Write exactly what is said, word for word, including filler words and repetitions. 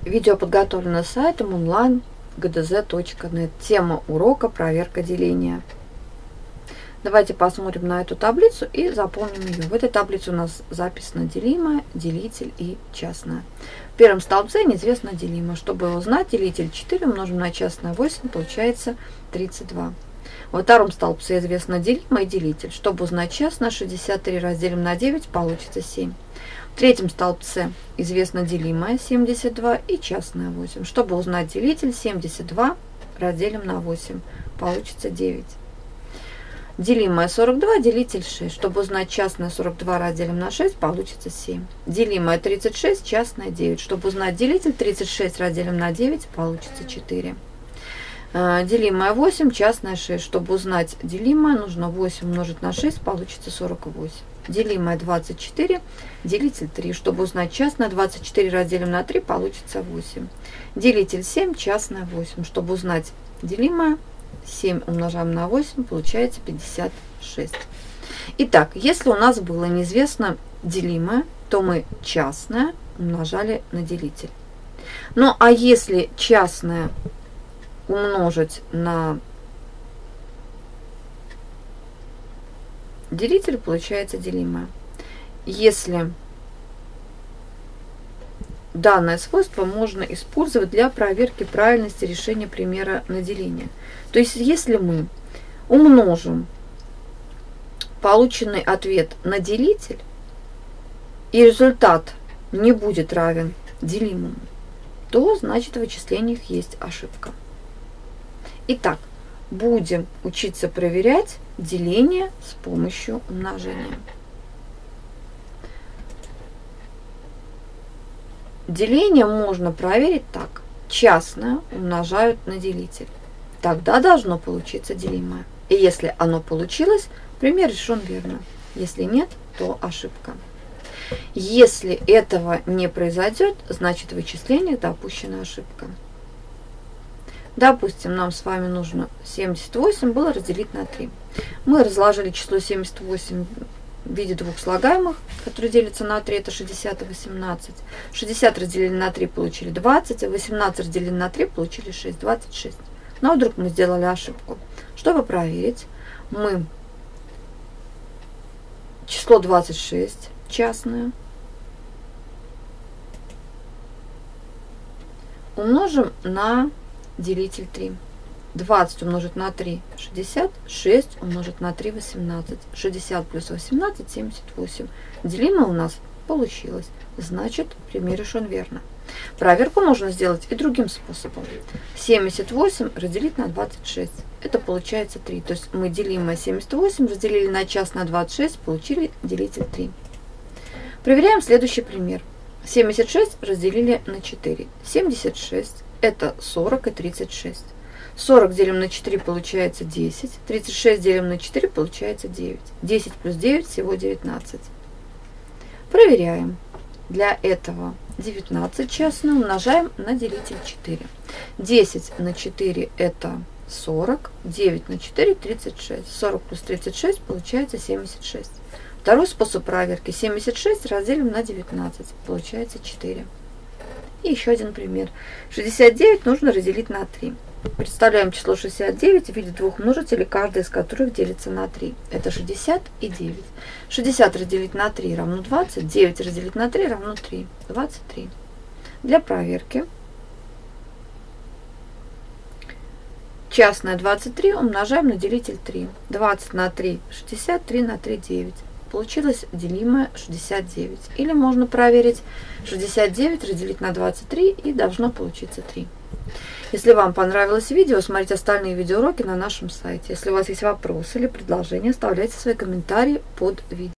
Видео подготовлено сайтом онлайн точка гэ дэ зэ точка нет. Тема урока «Проверка деления». Давайте посмотрим на эту таблицу и заполним ее. В этой таблице у нас записано делимое, делитель и частное. В первом столбце неизвестно делимое. Чтобы узнать, делитель четыре умножим на частное восемь, получается тридцать два. Во втором столбце известно делимое и делитель. Чтобы узнать частное, шестьдесят три разделим на девять, получится семь. В третьем столбце известно делимое семьдесят два и частное восемь. Чтобы узнать делитель, семьдесят два разделим на восемь, получится девять. Делимое сорок два, делитель шесть. Чтобы узнать частное, сорок два разделим на шесть, получится семь. Делимое тридцать шесть, частное девять. Чтобы узнать делитель, тридцать шесть разделим на девять, получится четыре. Делимое восемь, частное шесть. Чтобы узнать делимое, нужно восемь умножить на шесть, получится сорок восемь. Делимое двадцать четыре, делитель три. Чтобы узнать частное, двадцать четыре разделим на три, получится восемь. Делитель семь, частное восемь. Чтобы узнать делимое, семь умножаем на восемь, получается пятьдесят шесть. Итак, если у нас было неизвестно делимое, то мы частное умножали на делитель. Ну а если частное умножить на делитель, получается делимое. Если данное свойство можно использовать для проверки правильности решения примера на деление. То есть, если мы умножим полученный ответ на делитель, и результат не будет равен делимому, то значит в вычислениях есть ошибка. Итак, будем учиться проверять деление с помощью умножения. Деление можно проверить так. Частное умножают на делитель. Тогда должно получиться делимое. И если оно получилось, пример решен верно. Если нет, то ошибка. Если этого не произойдет, значит в вычислениях допущена ошибка. Допустим, нам с вами нужно семьдесят восемь было разделить на три. Мы разложили число семьдесят восемь в виде двух слагаемых, которые делятся на три, это шестьдесят и восемнадцать. шестьдесят разделили на три, получили двадцать, а восемнадцать разделили на три, получили шесть, двадцать шесть. Но вдруг мы сделали ошибку. Чтобы проверить, мы число двадцать шесть, частное, умножим на делитель три. двадцать умножить на три – шестьдесят, шесть умножить на три – восемнадцать. шестьдесят плюс восемнадцать – семьдесят восемь. Делимое у нас получилось. Значит, пример решен верно. Проверку можно сделать и другим способом. семьдесят восемь разделить на двадцать шесть. Это получается три. То есть мы делимое семьдесят восемь разделили на частное двадцать шесть, получили делитель три. Проверяем следующий пример. семьдесят шесть разделили на четыре. семьдесят шесть – это сорок и тридцать шесть. сорок делим на четыре, получается десять. тридцать шесть делим на четыре, получается девять. десять плюс девять всего девятнадцать. Проверяем. Для этого девятнадцать частное умножаем на делитель четыре. десять на четыре это сорок. девять на четыре – тридцать шесть. сорок плюс тридцать шесть получается семьдесят шесть. Второй способ проверки. семьдесят шесть разделим на девятнадцать. Получается четыре. И еще один пример. шестьдесят девять нужно разделить на три. Представляем число шестьдесят девять в виде двух множителей, каждый из которых делится на три. Это шестьдесят и девять. шестьдесят разделить на три равно двадцать. девять разделить на три равно три. двадцать три. Для проверки частное двадцать три умножаем на делитель три. двадцать на три – шестьдесят, три на три – девять. Получилось делимое шестьдесят девять. Или можно проверить шестьдесят девять разделить на двадцать три, и должно получиться три. Если вам понравилось видео, смотрите остальные видеоуроки на нашем сайте. Если у вас есть вопросы или предложения, оставляйте свои комментарии под видео.